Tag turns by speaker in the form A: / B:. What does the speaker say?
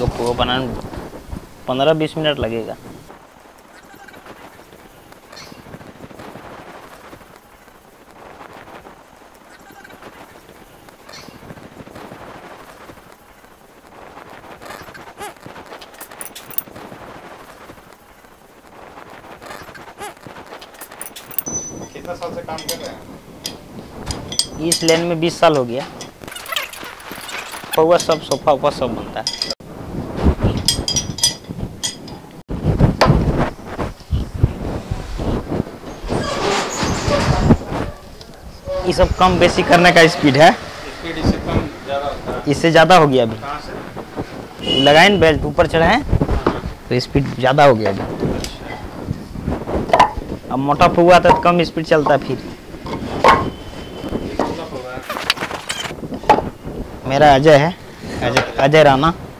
A: एगो पुआ बनाने में 15-20 मिनट लगेगा।
B: कितना साल से काम कर रहे हैं?
A: इस लाइन में 20 साल हो गया। पुआ सब, सोफा उपा सब बनता है। ये सब कम बेसी करने का स्पीड है।
B: स्पीड इससे कम ज़्यादा होता है?
A: इससे ज़्यादा हो गया अभी।
B: कहाँ से?
A: लगाए बेल्ट ऊपर चढ़े हैं तो स्पीड ज़्यादा हो गया अभी। अब मोटा पुआ तो कम स्पीड चलता है। फिर मेरा अजय है, अजय राणा।